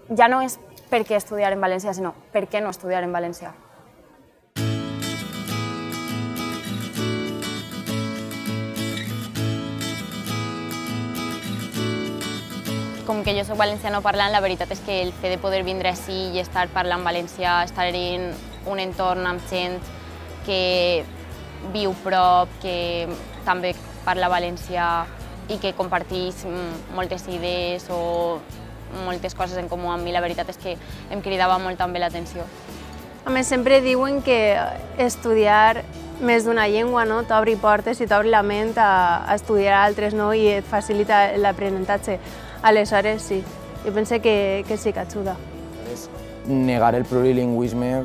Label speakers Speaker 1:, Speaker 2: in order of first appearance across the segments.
Speaker 1: ja no és per què estudiar en valencià, sinó per què no estudiar en valencià. Com que jo soc valenciano parlant, la veritat és que el fet de poder vindre ací i estar parlant valencià, estar en un entorn amb gent que viu prop, que també parla valencià i que comparteix moltes idees o moltes coses en comú amb mi, la veritat és que em cridava molt també l'atenció.
Speaker 2: A més, sempre diuen que estudiar més d'una llengua t'obri portes i t'obri la ment a estudiar altres i et facilita l'aprenentatge. Aleshores, sí, jo penso que sí que ajuda.
Speaker 3: Negar el plurilingüisme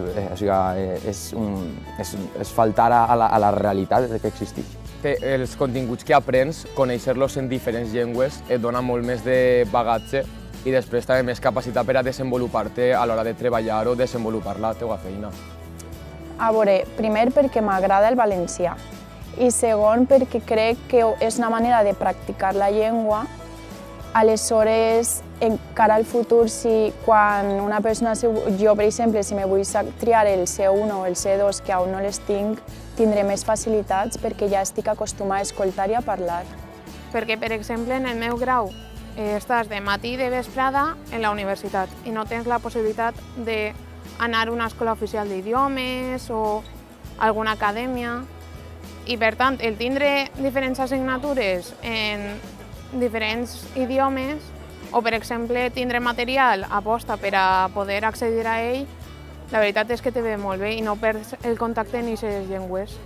Speaker 3: és faltar a la realitat que existeix.
Speaker 4: Els continguts que aprens, conèixer-los en diferents llengües, et dona molt més de bagatge i després també més capacitat per a desenvolupar-te a l'hora de treballar o desenvolupar la teva feina.
Speaker 5: A veure, primer perquè m'agrada el valencià i segon perquè crec que és una manera de practicar la llengua. Aleshores, encara al futur, si quan una persona, jo per exemple, si me vull triar el C1 o el C2, que aún no les tinc, tindré més facilitats perquè ja estic acostumada a escoltar i a parlar.
Speaker 6: Perquè, per exemple, en el meu grau estàs de matí i de vesprada en la universitat i no tens la possibilitat d'anar a una escola oficial d'idiomes o alguna acadèmia. I, per tant, el tindre diferents assignatures en diferents idiomes o, per exemple, tindre material aposta per a poder accedir a ell, la veritat és que te ve molt bé i no perds el contacte en aquestes llengües.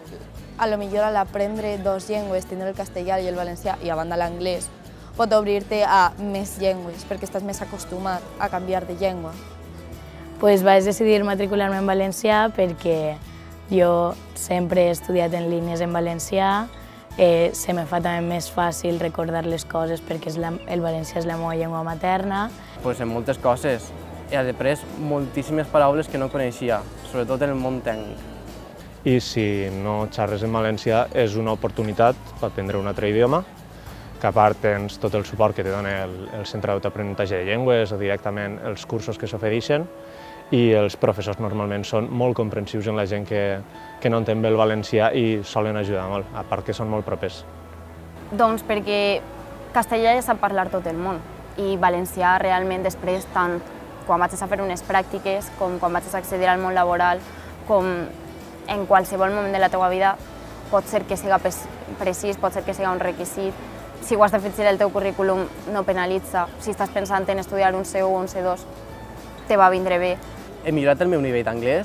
Speaker 7: A lo millor al aprendre dos llengües, tindre el castellà i el valencià i a banda l'anglès, pot obrir-te a més llengües perquè estàs més acostumat a canviar de llengua.
Speaker 8: Pues vaig decidir matricular-me en valencià perquè jo sempre he estudiat en línies en valencià. Se me fa també més fàcil recordar les coses perquè el valencià és la meva llengua materna.
Speaker 9: Pues en moltes coses. He après moltíssimes paraules que no coneixia, sobretot en el món tècnic.
Speaker 10: I si no xerres en valencià és una oportunitat per aprendre un altre idioma, que a part tens tot el suport que te dona el Centre d'Aprenentatge de Llengües o directament els cursos que s'ofereixen, i els professors normalment són molt comprensius en la gent que no entén bé el valencià i solen ajudar molt, a part que són molt propers.
Speaker 1: Doncs perquè castellà ja sap parlar tot el món i valencià realment després, tant quan vaig a fer unes pràctiques com quan vaig a accedir al món laboral, com en qualsevol moment de la teva vida, pot ser que siga precís, pot ser que siga un requisit. Si ho has d'afegir al teu currículum no penalitza. Si estàs pensant en estudiar un C1 o un C2, te va vindre bé.
Speaker 9: He millorat el meu nivell d'anglès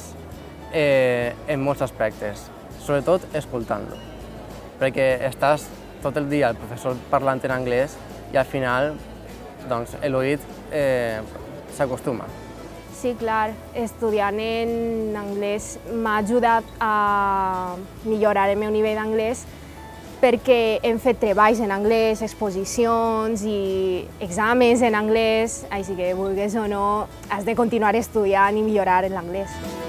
Speaker 9: en molts aspectes, sobretot escoltant-lo, perquè estàs tot el dia el professor parlant en anglès i al final l'oït s'acostuma.
Speaker 2: Sí, clar, estudiant en anglès m'ha ajudat a millorar el meu nivell d'anglès perquè hem fet treballs en anglès, exposicions i exàmens en anglès, així que vulguis o no, has de continuar estudiant i millorar en l'anglès.